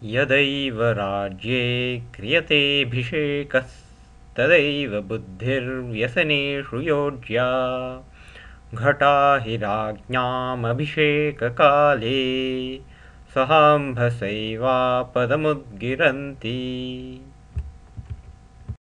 यदैव राज्ये क्रियतेऽभिषेकस्तदैव बुद्धिर्व्यसनेषु योज्या। घटा हि राज्ञामभिषेककाले सहाम्भसैवापदमुद्गिरन्ति।